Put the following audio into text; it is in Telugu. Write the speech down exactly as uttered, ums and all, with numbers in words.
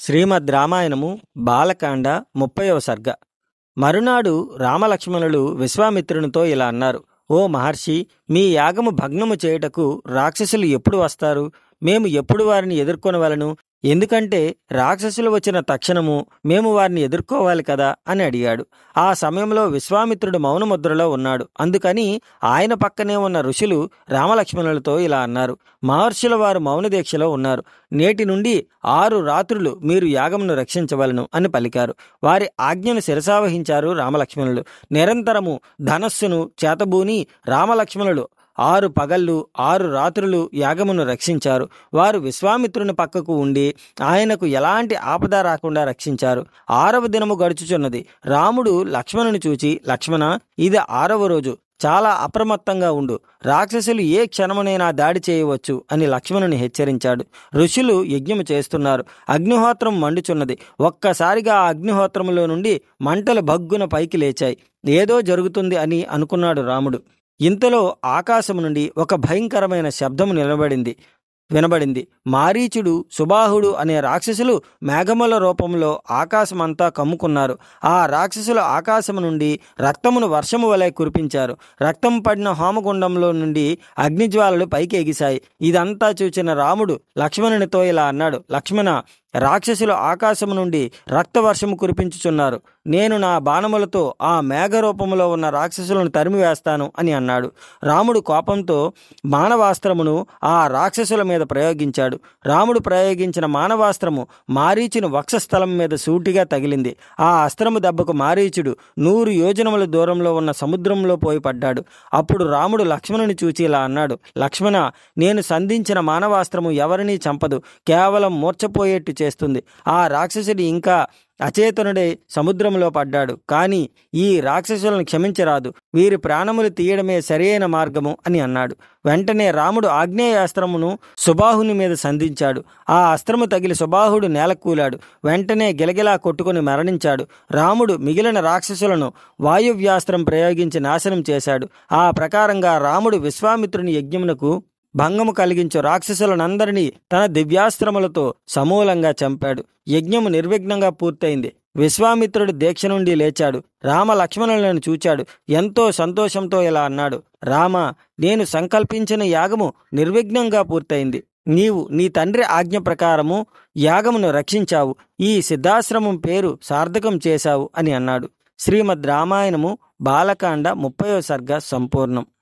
శ్రీమద్ రామాయణము బాలకాండ ముప్పైవ సర్గ. మరునాడు రామలక్ష్మణులు విశ్వామిత్రునితో ఇలా అన్నారు: ఓ మహర్షి, మీ యాగము భగ్నము చేయుటకు రాక్షసులు ఎప్పుడు వస్తారు? మేము ఎప్పుడు వారిని ఎదుర్కొనవలను? ఎందుకంటే రాక్షసులు వచ్చిన తక్షణము మేము వారిని ఎదుర్కోవాలి కదా అని అడిగాడు. ఆ సమయంలో విశ్వామిత్రుడు మౌనముద్రలో ఉన్నాడు. అందుకని ఆయన పక్కనే ఉన్న ఋషులు రామలక్ష్మణులతో ఇలా అన్నారు: మహర్షుల వారు మౌన దీక్షలో ఉన్నారు. నేటి నుండి ఆరు రాత్రులు మీరు యాగమును రక్షించవలను అని పలికారు. వారి ఆజ్ఞను శిరసావహించారు రామలక్ష్మణులు. నిరంతరము ధనస్సును చేతబూని రామలక్ష్మణులు ఆరు పగళ్ళు ఆరు రాత్రులు యాగమును రక్షించారు. వారు విశ్వామిత్రుని పక్కకు ఉండి ఆయనకు ఎలాంటి ఆపద రాకుండా రక్షించారు. ఆరవ దినము గడుచుచున్నది. రాముడు లక్ష్మణుని చూచి, లక్ష్మణ, ఇది ఆరవ రోజు, చాలా అప్రమత్తంగా ఉండు. రాక్షసులు ఏ క్షణమునైనా దాడి చేయవచ్చు అని లక్ష్మణుని హెచ్చరించాడు. ఋషులు యజ్ఞము చేస్తున్నారు. అగ్నిహోత్రం మండుచున్నది. ఒక్కసారిగా ఆ అగ్నిహోత్రములో నుండి మంటలు భగ్గున పైకి లేచాయి. ఏదో జరుగుతుంది అని అనుకున్నాడు రాముడు. ఇంతలో ఆకాశము నుండి ఒక భయంకరమైన శబ్దము నిలబడింది వినబడింది. మారీచుడు, సుబాహుడు అనే రాక్షసులు మేఘముల రూపంలో ఆకాశమంతా కమ్ముకున్నారు. ఆ రాక్షసులు ఆకాశము నుండి రక్తమును వర్షము వలె కురిపించారు. రక్తం పడిన హోమగుండంలో నుండి అగ్నిజ్వాలలు పైకి ఎగిశాయి. ఇదంతా చూచిన రాముడు లక్ష్మణునితో ఇలా అన్నాడు: లక్ష్మణ, రాక్షసులు ఆకాశము నుండి రక్తవర్షము కురిపించుచున్నారు. నేను నా బాణములతో ఆ మేఘరూపములో ఉన్న రాక్షసులను తరిమివేస్తాను అని అన్నాడు. రాముడు కోపంతో మానవాస్త్రమును ఆ రాక్షసుల మీద ప్రయోగించాడు. రాముడు ప్రయోగించిన మానవాస్త్రము మారీచుని వక్షస్థలం మీద సూటిగా తగిలింది. ఆ అస్త్రము దెబ్బకు మారీచుడు నూరు యోజనముల దూరంలో ఉన్న సముద్రంలో పోయి పడ్డాడు. అప్పుడు రాముడు లక్ష్మణుని చూచి ఇలా అన్నాడు: లక్ష్మణ, నేను సంధించిన మానవాస్త్రము ఎవరినీ చంపదు, కేవలం మూర్ఛపోయేట్టు చేస్తుంది. ఆ రాక్షసుడు ఇంకా అచేతనుడే సముద్రంలో పడ్డాడు. కానీ ఈ రాక్షసులను క్షమించరాదు. వీరి ప్రాణములు తీయడమే సరియైన మార్గము అని అన్నాడు. వెంటనే రాముడు ఆగ్నేయాస్త్రమును సుబాహుని మీద సంధించాడు. ఆ అస్త్రము తగిలి సుబాహుడు నేలకూలాడు. వెంటనే గిలగిలా కొట్టుకుని మరణించాడు. రాముడు మిగిలిన రాక్షసులను వాయువ్యాస్త్రం ప్రయోగించి నాశనం చేశాడు. ఆ ప్రకారంగా రాముడు విశ్వామిత్రుని యజ్ఞమునకు భంగము కలిగించు రాక్షసులనందరినీ తన దివ్యాస్త్రములతో సమూలంగా చంపాడు. యజ్ఞము నిర్విఘ్నంగా పూర్తయింది. విశ్వామిత్రుడు దీక్ష నుండి లేచాడు. రామ లక్ష్మణులను చూచాడు. ఎంతో సంతోషంతో ఇలా అన్నాడు: రామ, నేను సంకల్పించిన యాగము నిర్విఘ్నంగా పూర్తయింది. నీవు నీ తండ్రి ఆజ్ఞ ప్రకారము యాగమును రక్షించావు. ఈ సిద్ధాశ్రమం పేరు సార్థకం చేశావు అని అన్నాడు. శ్రీమద్ రామాయణము బాలకాండ ముప్పైవ సర్గ సంపూర్ణం.